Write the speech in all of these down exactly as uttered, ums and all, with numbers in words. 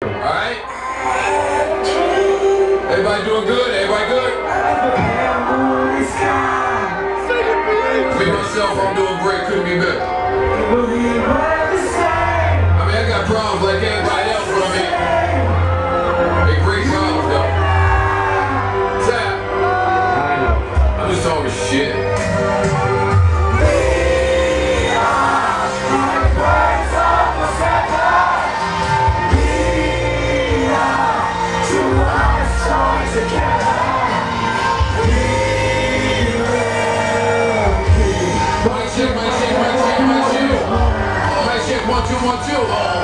Alright? Everybody doing good? Everybody good? Me, myself, I'm doing great. Couldn't be better. I mean, I got problems like everybody else, but I mean, they great problems, though. Tap. I'm just talking shit. One, two, one, two.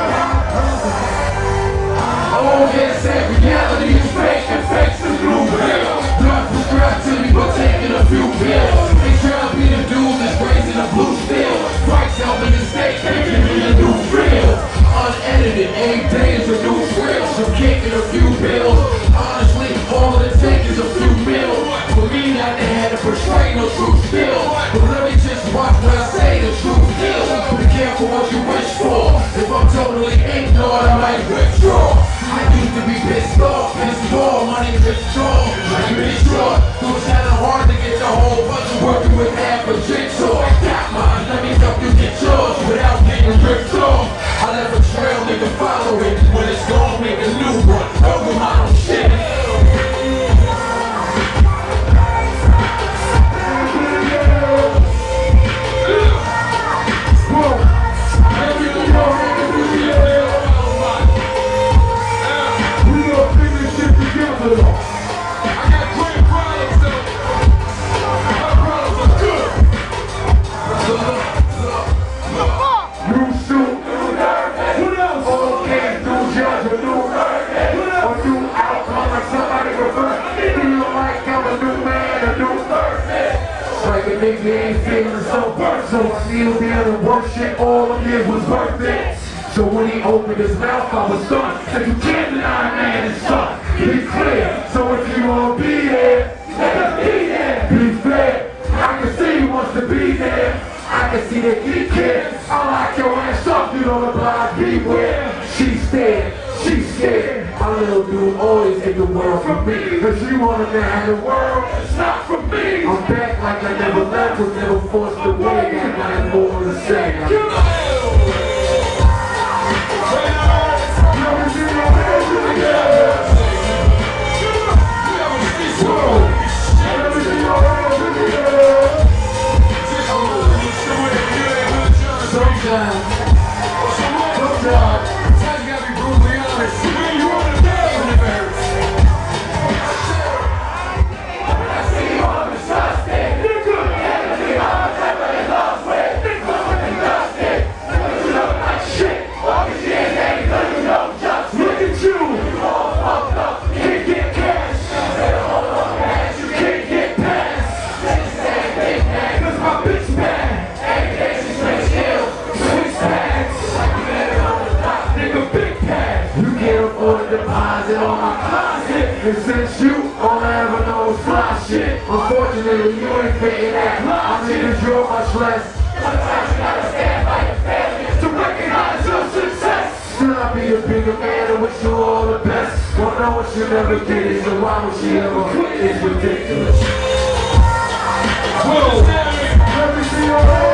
Oh, yes, that reality is fake and fake's the blue pill. Not prescribed to me, but taking a few pills. They try to be the dude that's raising a blue steel. Strikes out the mistake, making me a new thrill. Unedited, eight days of new thrills. So kicking a few pills. Honestly, all it takes is a few mils. For me, not to have to portray no true skill. But let me just watch what I say, the truth is. Be careful what you wish for. If I'm totally ignored, I might withdraw. I used to be pissed off, pissed off, money withdraw. I be short, so it's kinda hard to get the whole puzzle working with half a jigsaw. I got mine, let me help you get yours without getting ripped off. I left a trail, nigga, follow it. When it's gone, make a new one. Over my own shit. Nigga ain't feeling so burnt, so I still be able to work shit. All of it was worth it. So when he opened his mouth, I was stunned. Said you can't deny man and son. Be clear. So if you wanna be there, let us be there. Be fair. I can see he wants to be there. I can see that he cares. I'll lock your ass up. You don't apply. Beware. She's scared. She's scared. My little dude always take the world from me. Cause she wanted to have the world. It's not for me. I'm back like I never left. Was never forced away. Got nothing more to say. Sometimes, sometimes, sometimes you gotta be brutally honest. When you wanna die, even if it hurts. I see you on the shot stick. Nigga, enemy on the type of his lost way. Nigga, and dusted. You look like shit. Walking shit ain't ain't cause you know just. Look at you. You all fucked up. Can't get cash. Better hold on cash. You can't get past. This ain't big man. Cause my bitch mad. Every day she switch hills. Switch tags. Like you better on the top. Nigga, big pad. You can't afford a deposit on my closet. And since you all I ever know is fly shit. Unfortunately, you ain't fitting that. I niggas you're much less. Sometimes you gotta stand by your family to recognize your success. Should I be a bigger man and wish you all the best? Won't know what you never did it, so why would she ever quit? It's ridiculous. Whoa. Let me see your hands.